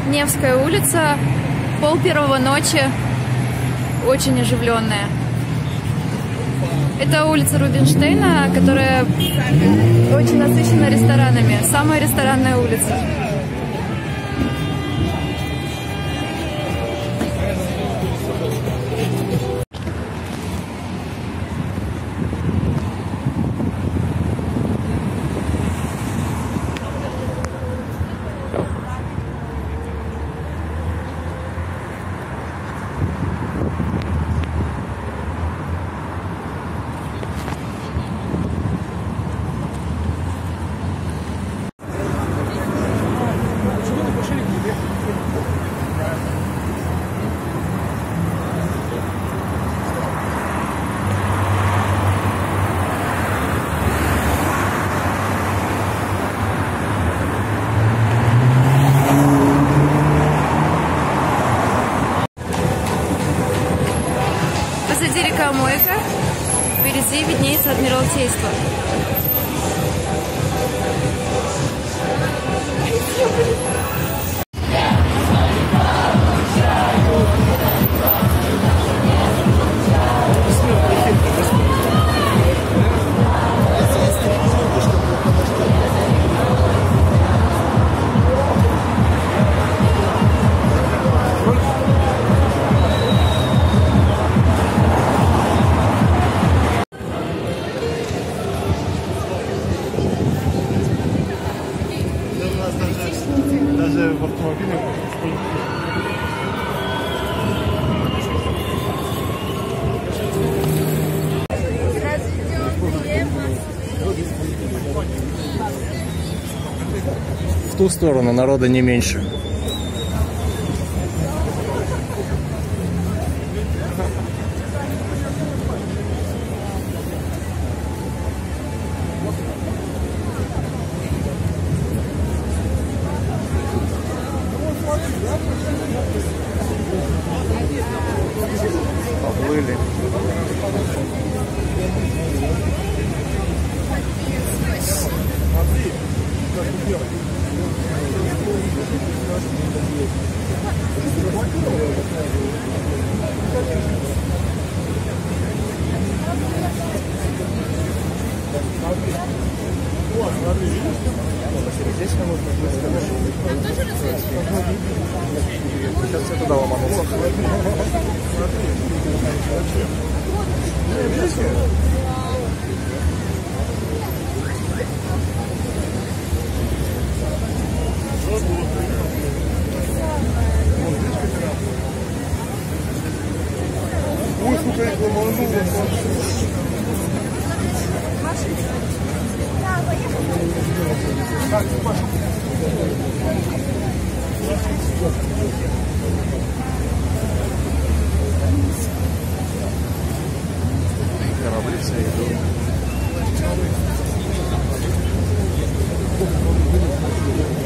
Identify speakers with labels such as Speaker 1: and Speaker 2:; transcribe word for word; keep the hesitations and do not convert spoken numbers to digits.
Speaker 1: Невская улица, пол первого ночи, очень оживленная. Это улица Рубинштейна, которая очень насыщена ресторанами. Самая ресторанная улица. Позади река Мойка, впереди виднеется Адмиралтейство.
Speaker 2: Даже в автомобиле. В ту сторону народа не меньше. Поплыли. Здесь там тоже сейчас я туда ломанулся. Ой, слушай, я ломанулся. Так, пошел. Корабли все идут.